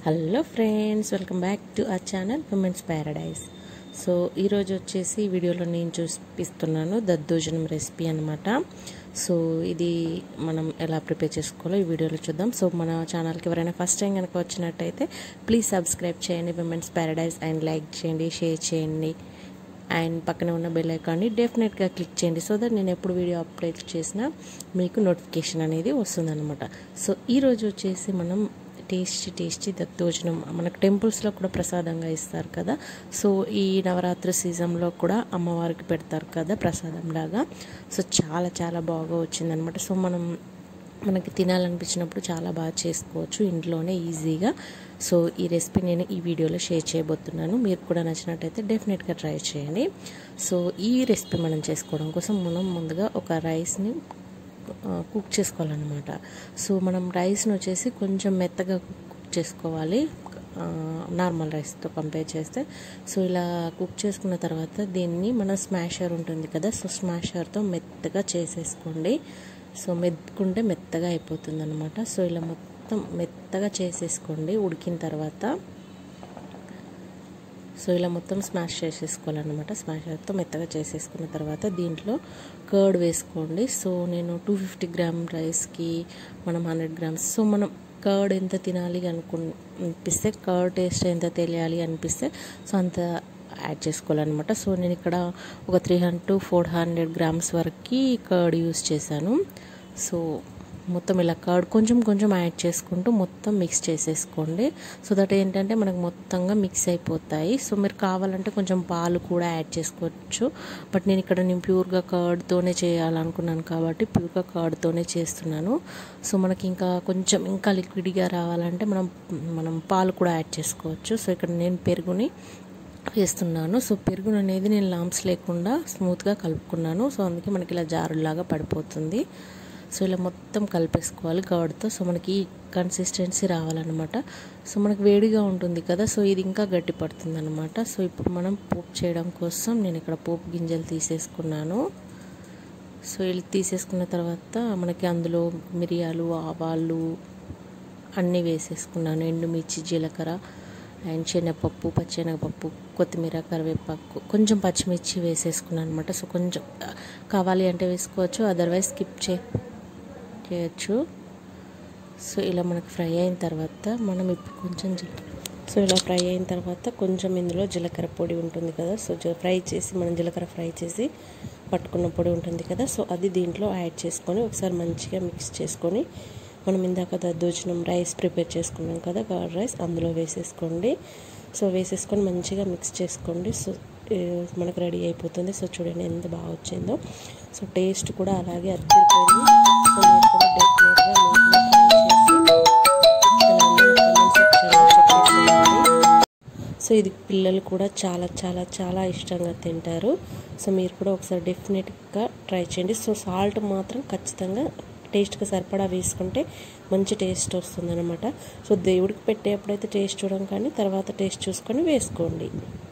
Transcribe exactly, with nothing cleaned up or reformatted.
Hello friends, welcome back to our channel women's paradise. So ఈరోజు వచ్చేసి వీడియోలో నేను చూపిస్తున్నాను దద్దోజనం రెసిపీ అనమాట. సో ఇది మనం ఎలా ప్రిపేర్ చేసుకోవాలో ఈ వీడియోలో చూద్దాం. సో మన ఛానల్కి ఎవరైనా ఫస్ట్ టైం కనుక వచ్చినట్టయితే ప్లీజ్ సబ్స్క్రైబ్ చేయండి ఉమెన్స్ ప్యారడైజ్ అండ్ లైక్ చేయండి, షేర్ చేయండి అండ్ పక్కన ఉన్న బెల్ ఐకాన్ని డెఫినెట్గా క్లిక్ చేయండి. సో దట్ నేను ఎప్పుడు వీడియో అప్లోడ్ చేసినా మీకు నోటిఫికేషన్ అనేది వస్తుందన్నమాట. సో ఈరోజు వచ్చేసి మనం టేస్టీ టేస్టీ దద్దోజనం మనకు టెంపుల్స్లో కూడా ప్రసాదంగా ఇస్తారు కదా. సో ఈ నవరాత్రి సీజన్లో కూడా అమ్మవారికి పెడతారు కదా ప్రసాదం లాగా. సో చాలా చాలా బాగా వచ్చిందనమాట. సో మనం మనకి తినాలనిపించినప్పుడు చాలా బాగా చేసుకోవచ్చు ఇంట్లోనే ఈజీగా. సో ఈ రెసిపీ నేను ఈ వీడియోలో షేర్ చేయబోతున్నాను. మీరు కూడా నచ్చినట్టయితే డెఫినెట్గా ట్రై చేయండి. సో ఈ రెసిపీ మనం చేసుకోవడం కోసం మనం ముందుగా ఒక రైస్ని కుక్ చేసుకోవాలన్నమాట. సో మనం రైస్ని వచ్చేసి కొంచెం మెత్తగా కుక్ చేసుకోవాలి నార్మల్ రైస్తో కంపేర్ చేస్తే. సో ఇలా కుక్ చేసుకున్న తర్వాత దీన్ని మన స్మాషర్ ఉంటుంది కదా, సో స్మాషర్తో మెత్తగా చేసేసుకోండి. సో మెత్తుకుంటే మెత్తగా అయిపోతుంది అనమాట. సో ఇలా మొత్తం మెత్తగా చేసేసుకోండి ఉడికిన తర్వాత. సో ఇలా మొత్తం స్మాష్ చేసేసుకోవాలన్నమాట. స్మాషర్తో మెత్తగా చేసేసుకున్న తర్వాత దీంట్లో కర్డ్ వేసుకోండి. సో నేను టూ ఫిఫ్టీ గ్రామ్ రైస్కి మనం హండ్రెడ్ గ్రామ్స్ సో మనం కర్డ్ ఎంత తినాలి అనుకు అనిపిస్తే కర్డ్ టేస్ట్ ఎంత తెలియాలి అనిపిస్తే సో అంత యాడ్ చేసుకోవాలన్నమాట. సో నేను ఇక్కడ ఒక three hundred to four hundred grams వరకు కర్డ్ యూస్ చేశాను. సో మొత్తం ఇలా కర్డ్ కొంచెం కొంచెం యాడ్ చేసుకుంటూ మొత్తం మిక్స్ చేసేసుకోండి. సో దట్ ఏంటంటే మనకు మొత్తంగా మిక్స్ అయిపోతాయి. సో మీరు కావాలంటే కొంచెం పాలు కూడా యాడ్ చేసుకోవచ్చు. బట్ నేను ఇక్కడ నేను ప్యూర్గా కర్డ్తోనే చేయాలనుకున్నాను కాబట్టి ప్యూర్గా కర్డ్తోనే చేస్తున్నాను. సో మనకి ఇంకా కొంచెం ఇంకా లిక్విడ్గా రావాలంటే మనం మనం పాలు కూడా యాడ్ చేసుకోవచ్చు. సో ఇక్కడ నేను పెరుగుని వేస్తున్నాను. సో పెరుగు అనేది నేను లాంప్స్ లేకుండా స్మూత్గా కలుపుకున్నాను. సో అందుకే మనకి ఇలా జారులాగా పడిపోతుంది. సో ఇలా మొత్తం కలిపేసుకోవాలి కర్డ్తో. సో మనకి కన్సిస్టెన్సీ రావాలన్నమాట. సో మనకి వేడిగా ఉంటుంది కదా, సో ఇది ఇంకా గట్టి పడుతుంది అనమాట. సో ఇప్పుడు మనం పోపు చేయడం కోసం నేను ఇక్కడ పోపు గింజలు తీసేసుకున్నాను. సో ఇలా తీసేసుకున్న తర్వాత మనకి అందులో మిరియాలు, ఆవాలు అన్నీ వేసేసుకున్నాను. ఎండుమిర్చి, జీలకర్ర అండ్ శనగపప్పు, పచ్చెనగపప్పు, కొత్తిమీర, కరివేపాకు, కొంచెం పచ్చిమిర్చి వేసేసుకున్నాను అనమాట. సో కొంచెం కావాలి అంటే వేసుకోవచ్చు, అదర్వైజ్ స్కిప్ చే చేయొచ్చు. సో ఇలా మనకు ఫ్రై అయిన తర్వాత మనం ఇప్పుడు కొంచెం సో ఇలా ఫ్రై అయిన తర్వాత కొంచెం ఇందులో జీలకర్ర పొడి ఉంటుంది కదా, సో ఫ్రై చేసి మనం జీలకర్ర ఫ్రై చేసి పట్టుకున్న పొడి ఉంటుంది కదా, సో అది దీంట్లో యాడ్ చేసుకొని ఒకసారి మంచిగా మిక్స్ చేసుకొని మనం ఇందాక దద్దోజనం రైస్ ప్రిపేర్ చేసుకున్నాం కదా కర్డ్ రైస్, అందులో వేసేసుకోండి. సో వేసేసుకొని మంచిగా మిక్స్ చేసుకోండి. సో మనకు రెడీ అయిపోతుంది. సో చూడండి ఎంత బాగా వచ్చిందో. సో టేస్ట్ కూడా అలాగే అద్దరిపోయింది. సో మీరు కూడా డెఫినెట్గా సో ఇది పిల్లలు కూడా చాలా చాలా చాలా ఇష్టంగా తింటారు. సో మీరు కూడా ఒకసారి డెఫినెట్గా ట్రై చేయండి. సో సాల్ట్ మాత్రం ఖచ్చితంగా టేస్ట్కి సరిపడా వేసుకుంటే మంచి టేస్ట్ వస్తుందన్నమాట. సో దేవుడికి పెట్టేప్పుడైతే టేస్ట్ చూడడం కానీ తర్వాత టేస్ట్ చూసుకొని వేసుకోండి.